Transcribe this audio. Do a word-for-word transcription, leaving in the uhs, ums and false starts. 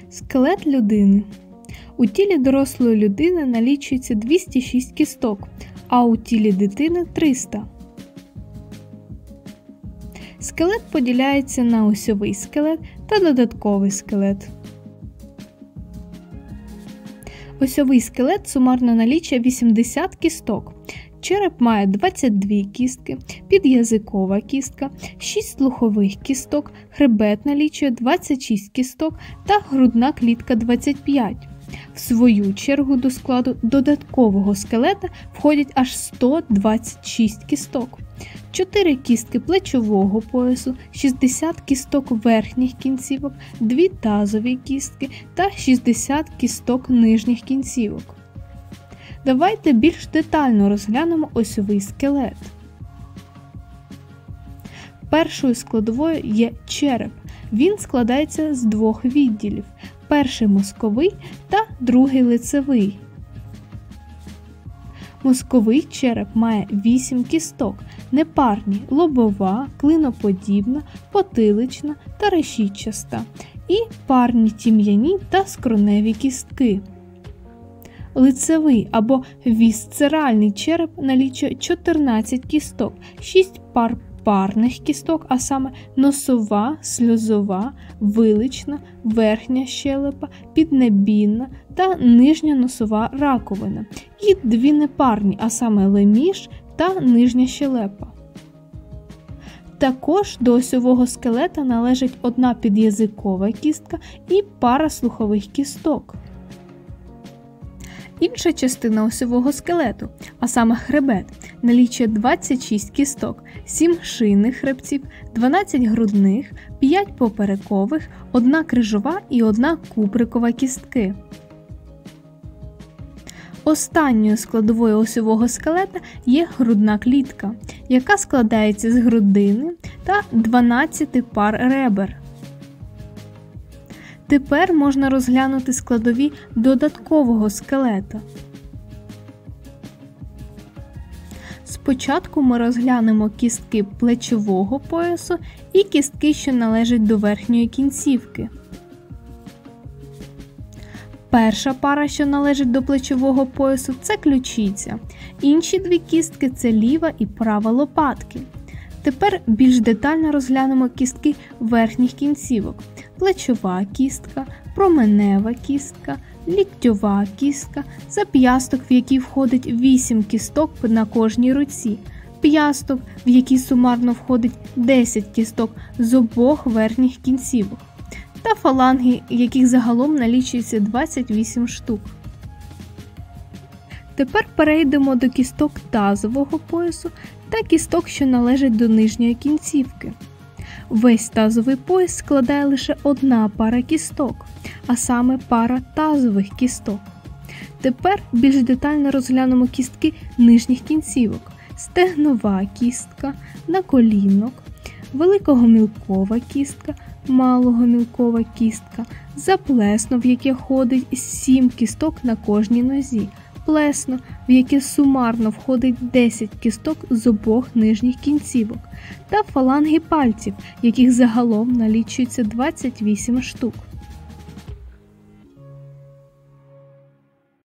Скелет людини. У тілі дорослої людини налічується двісті шість кісток, а у тілі дитини – триста. Скелет поділяється на осьовий скелет та додатковий скелет. Осьовий скелет сумарно налічує вісімдесят кісток. Череп має двадцять дві кістки, під'язикова кістка, шість слухових кісток, хребет налічує двадцять шість кісток та грудна клітка двадцять п'ять. В свою чергу до складу додаткового скелета входять аж сто двадцять шість кісток. чотири кістки плечового поясу, шістдесят кісток верхніх кінцівок, дві тазові кістки та шістдесят кісток нижніх кінцівок. Давайте більш детально розглянемо осьовий скелет. Першою складовою є череп. Він складається з двох відділів. Перший мозковий та другий лицевий. Мозковий череп має вісім кісток, непарні – лобова, клиноподібна, потилична та решітчаста, і парні тім'яні та скроневі кістки. Лицевий або вісцеральний череп налічує чотирнадцять кісток, шість пар парних кісток, а саме носова, сльозова, вилична, верхня щелепа, піднебінна та нижня носова раковина, і дві непарні, а саме леміш та нижня щелепа. Також до осьового скелета належить одна під'язикова кістка і пара слухових кісток. Інша частина осьового скелету, а саме хребет, налічує двадцять шість кісток, сім шийних хребців, дванадцять грудних, п'ять поперекових, одна крижова і одна куприкова кістки. Останньою складовою осьового скелета є грудна клітка, яка складається з грудини та дванадцяти пар ребер. Тепер можна розглянути складові додаткового скелета. Спочатку ми розглянемо кістки плечового поясу і кістки, що належать до верхньої кінцівки. Перша пара, що належить до плечового поясу, це ключиця. Інші дві кістки – це ліва і права лопатки. Тепер більш детально розглянемо кістки верхніх кінцівок. Плечова кістка, променева кістка, ліктьова кістка, зап'ясток, в який входить вісім кісток на кожній руці, п'ясток, в який сумарно входить десять кісток з обох верхніх кінцівок, та фаланги, яких загалом налічується двадцять вісім штук. Тепер перейдемо до кісток тазового поясу та кісток, що належать до нижньої кінцівки. Весь тазовий пояс складає лише одна пара кісток, а саме пара тазових кісток. Тепер більш детально розглянемо кістки нижніх кінцівок. Стегнова кістка, наколінок, великогомілкова кістка, малогомілкова кістка, заплесно, в яке входить сім кісток на кожній нозі, плесно, в яке сумарно входить десять кісток з обох нижніх кінцівок, та фаланги пальців, яких загалом налічується двадцять вісім штук.